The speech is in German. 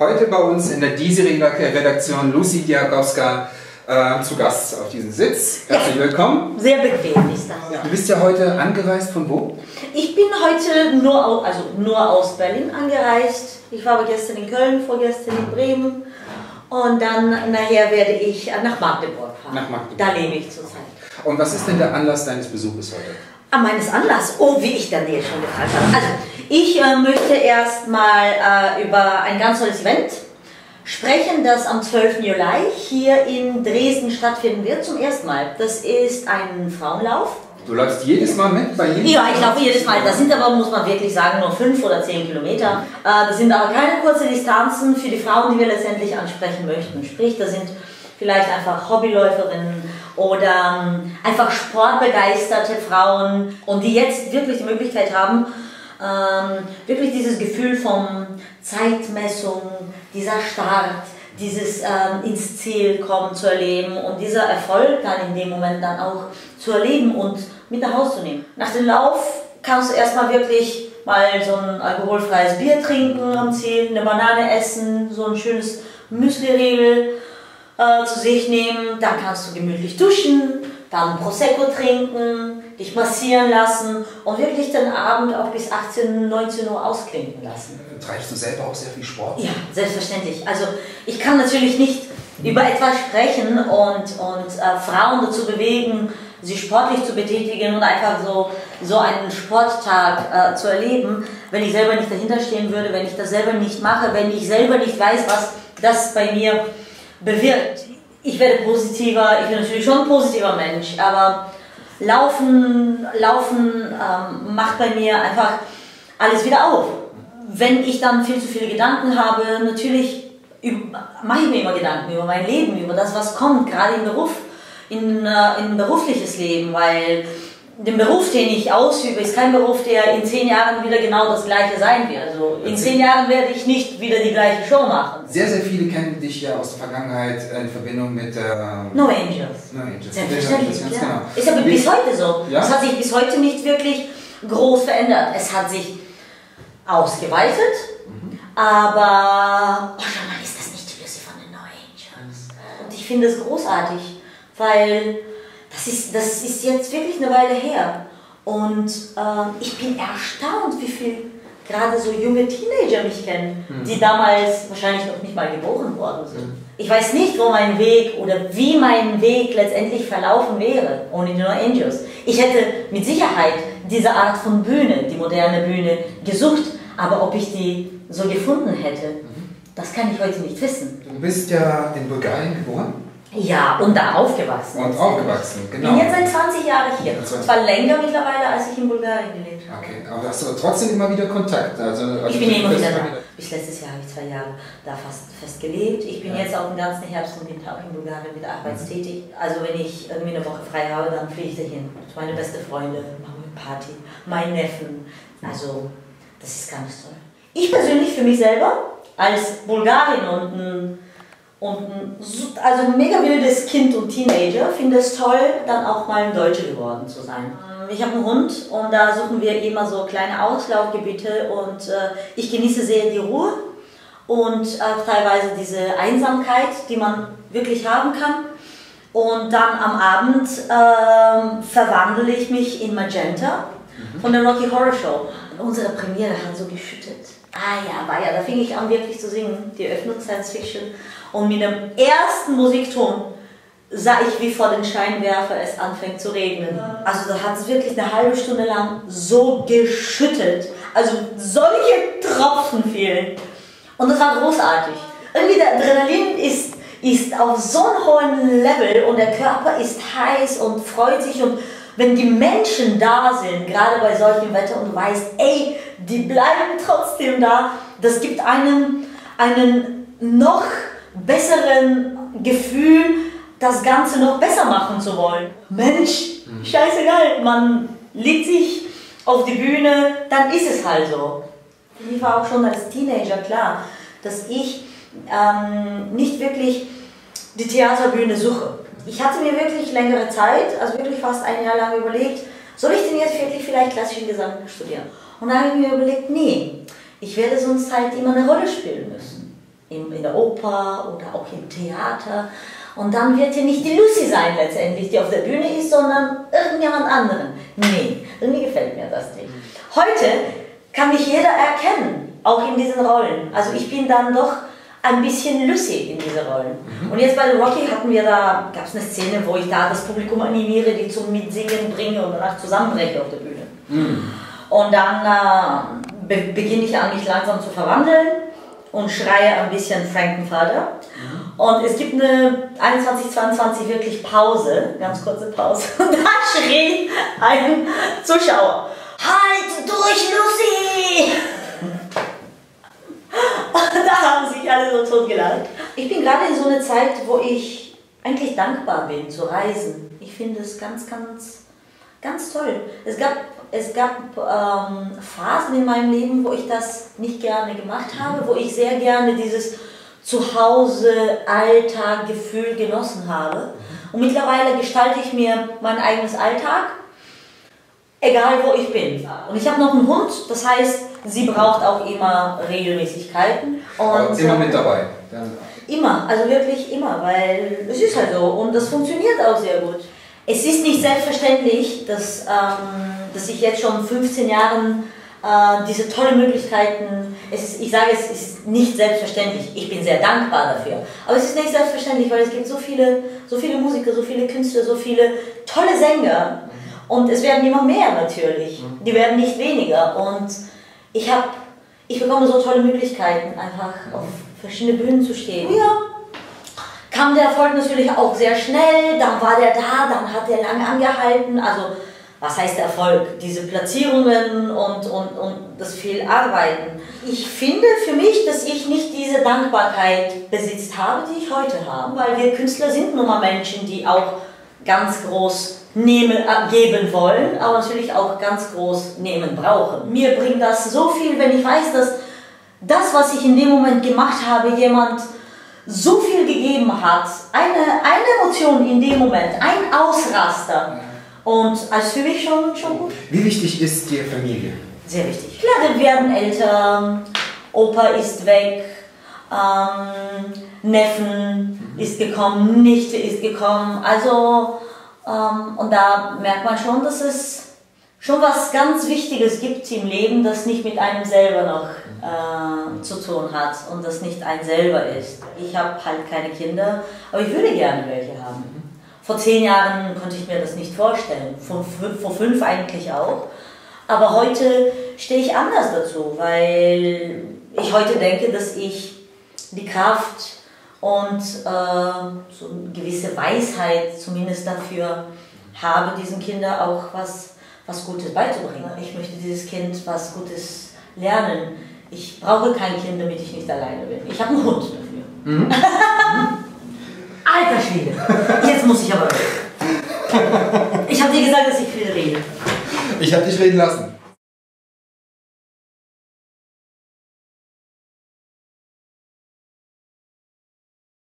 Heute bei uns in der diesjährigen-Redaktion Lucy Diakowska zu Gast auf diesem Sitz. Herzlich willkommen. Sehr bequem ist das. Ja. Du bist ja heute angereist von wo? Ich bin heute nur aus Berlin angereist. Ich war gestern in Köln, vorgestern in Bremen und dann nachher werde ich nach Magdeburg fahren. Nach Magdeburg. Da lebe ich zurzeit. Und was ist denn der Anlass deines Besuches heute? Meines Anlass? Oh, wie ich dann dir schon gefragt habe. Also, ich möchte erstmal über ein ganz tolles Event sprechen, das am 12. Juli hier in Dresden stattfinden wird, zum ersten Mal. Das ist ein Frauenlauf. Du läufst jedes Mal mit bei jedem? Ja, ich laufe jedes Mal. Das sind aber, muss man wirklich sagen, nur 5 oder 10 Kilometer. Das sind aber keine kurzen Distanzen für die Frauen, die wir letztendlich ansprechen möchten. Sprich, das sind vielleicht einfach Hobbyläuferinnen oder einfach sportbegeisterte Frauen und die jetzt wirklich die Möglichkeit haben, wirklich dieses Gefühl von Zeitmessung, dieser Start, dieses ins Ziel kommen zu erleben und dieser Erfolg dann in dem Moment dann auch zu erleben und mit nach Hause zu nehmen. Nach dem Lauf kannst du erstmal wirklich mal so ein alkoholfreies Bier trinken am Ziel, eine Banane essen, so ein schönes Müsli-Riegel zu sich nehmen, dann kannst du gemütlich duschen, dann Prosecco trinken, dich massieren lassen und wirklich den Abend auch bis 18, 19 Uhr ausklinken lassen. Treibst du selber auch sehr viel Sport? Ja, selbstverständlich. Also ich kann natürlich nicht über etwas sprechen und Frauen dazu bewegen, sich sportlich zu betätigen und einfach so einen Sporttag zu erleben, wenn ich selber nicht dahinter stehen würde, wenn ich das selber nicht mache, wenn ich selber nicht weiß, was das bei mir bewirkt. Ich werde positiver, ich bin natürlich schon ein positiver Mensch, aber Laufen macht bei mir einfach alles wieder auf. Wenn ich dann viel zu viele Gedanken habe, natürlich mache ich mir immer Gedanken über mein Leben, über das, was kommt, gerade im Beruf, in berufliches Leben, weil der Beruf, den ich ausübe, ist kein Beruf, der in 10 Jahren wieder genau das Gleiche sein wird. Also in 10 Jahren werde ich nicht wieder die gleiche Show machen. Sehr, sehr viele kennen dich ja aus der Vergangenheit in Verbindung mit No Angels. No Angels. Selbstverständlich, Ganz ja. genau. Ist aber bis heute so. Ja? Es hat sich bis heute nicht wirklich groß verändert. Es hat sich ausgeweitet, aber oh, schau mal, ist das nicht die Lucy von den No Angels? Und ich finde es großartig, weil das ist jetzt wirklich eine Weile her. Und ich bin erstaunt, wie viel gerade so junge Teenager mich kennen, die damals wahrscheinlich noch nicht mal geboren worden sind. Ich weiß nicht, wo mein Weg oder wie mein Weg letztendlich verlaufen wäre ohne die No Angels. Ich hätte mit Sicherheit diese Art von Bühne, die moderne Bühne, gesucht, aber ob ich die so gefunden hätte, das kann ich heute nicht wissen. Du bist ja in Bulgarien geboren? Ja, und da aufgewachsen. Und aufgewachsen, genau. Ich bin jetzt seit 20 Jahren hier. Und zwar länger mittlerweile, als ich in Bulgarien gelebt habe. Okay, aber hast du trotzdem immer wieder Kontakt? Also ich bin immer wieder da. Bis letztes Jahr habe ich 2 Jahre da fest gelebt. Ich bin jetzt auch den ganzen Herbst und Winter auch in Bulgarien mit arbeitstätig. Also wenn ich irgendwie eine Woche frei habe, dann fliege ich dahin. Meine beste Freundin, mache eine Party, mein Neffen. Also das ist ganz toll. Ich persönlich für mich selber als Bulgarin also ein mega wildes Kind und Teenager finde es toll, dann auch mal ein Deutscher geworden zu sein. Ich habe einen Hund und da suchen wir immer so kleine Auslaufgebiete und ich genieße sehr die Ruhe und auch teilweise diese Einsamkeit, die man wirklich haben kann. Und dann am Abend verwandle ich mich in Magenta von der Rocky Horror Show. Und unsere Premiere hat so geschüttet. Da fing ich an wirklich zu singen, die Eröffnung Science Fiction. Und mit dem ersten Musikton sah ich, wie vor den Scheinwerfer es anfängt zu regnen. Also da hat es wirklich eine halbe Stunde lang so geschüttet. Also solche Tropfen fielen. Und das war großartig. Irgendwie der Adrenalin ist auf so einem hohen Level und der Körper ist heiß und freut sich. Und wenn die Menschen da sind, gerade bei solchem Wetter und du weißt, ey, die bleiben trotzdem da, das gibt einen noch besseren Gefühl, das Ganze noch besser machen zu wollen. Mensch, scheißegal, man legt sich auf die Bühne, dann ist es halt so. Für mich war auch schon als Teenager klar, dass ich nicht wirklich die Theaterbühne suche. Ich hatte mir wirklich längere Zeit, also wirklich fast 1 Jahr lang überlegt, soll ich denn jetzt wirklich vielleicht klassischen Gesang studieren? Und dann habe ich mir überlegt, nee, ich werde sonst halt immer eine Rolle spielen müssen. in der Oper oder auch im Theater. Und dann wird hier nicht die Lucy sein letztendlich, die auf der Bühne ist, sondern irgendjemand anderen. Nee, irgendwie gefällt mir das nicht. Heute kann mich jeder erkennen, auch in diesen Rollen. Also ich bin dann doch ein bisschen Lucy in diese Rollen. Und jetzt bei The Rocky gab es eine Szene, wo ich da das Publikum animiere, die zum Mitsingen bringe und danach zusammenbreche auf der Bühne. Und dann beginne ich an, mich langsam zu verwandeln und schreie ein bisschen Frankenvater. Und es gibt eine 21:22 wirklich Pause, ganz kurze Pause. Und da schrie ein Zuschauer: Halt durch, Lucy! Und da haben sich alle so tot gelacht. Ich bin gerade in so einer Zeit, wo ich eigentlich dankbar bin zu reisen. Ich finde es ganz, ganz, ganz toll. Es gab Phasen in meinem Leben, wo ich das nicht gerne gemacht habe, wo ich sehr gerne dieses Zuhause, Alltag, Gefühl genossen habe. Und mittlerweile gestalte ich mir mein eigenes Alltag, egal wo ich bin. Und ich habe noch einen Hund, das heißt, sie braucht auch immer Regelmäßigkeiten. Und immer mit dabei. Immer, also wirklich immer, weil es ist halt so und das funktioniert auch sehr gut. Es ist nicht selbstverständlich, dass ich jetzt schon 15 Jahren diese tollen Möglichkeiten, ich sage, es ist nicht selbstverständlich, ich bin sehr dankbar dafür, aber es ist nicht selbstverständlich, weil es gibt so viele Musiker, so viele Künstler, so viele tolle Sänger und es werden immer mehr natürlich, die werden nicht weniger und ich bekomme so tolle Möglichkeiten, einfach auf verschiedene Bühnen zu stehen. Ja, kam der Erfolg natürlich auch sehr schnell, dann war der da, dann hat der lange angehalten, also was heißt Erfolg? Diese Platzierungen und das viel Arbeiten. Ich finde für mich, dass ich nicht diese Dankbarkeit besitzt habe, die ich heute habe. Weil wir Künstler sind nun mal Menschen, die auch ganz groß geben wollen, aber natürlich auch ganz groß nehmen brauchen. Mir bringt das so viel, wenn ich weiß, dass das, was ich in dem Moment gemacht habe, jemand so viel gegeben hat. Eine Emotion in dem Moment, ein Ausraster. Und also für mich schon gut. Wie wichtig ist dir Familie? Sehr wichtig. Klar, wir werden älter, Opa ist weg, Neffen ist gekommen, Nichte ist gekommen. Also, und da merkt man schon, dass es schon was ganz Wichtiges gibt im Leben, das nicht mit einem selber noch zu tun hat und das nicht ein selber ist. Ich habe halt keine Kinder, aber ich würde gerne welche haben. Vor 10 Jahren konnte ich mir das nicht vorstellen, vor 5 eigentlich auch. Aber heute stehe ich anders dazu, weil ich heute denke, dass ich die Kraft und so eine gewisse Weisheit zumindest dafür habe, diesen Kindern auch was Gutes beizubringen. Ich möchte dieses Kind was Gutes lernen. Ich brauche kein Kind, damit ich nicht alleine bin. Ich habe einen Hund dafür. Alter Schwede, jetzt muss ich aber reden. Ich habe dir gesagt, dass ich viel rede. Ich habe dich reden lassen.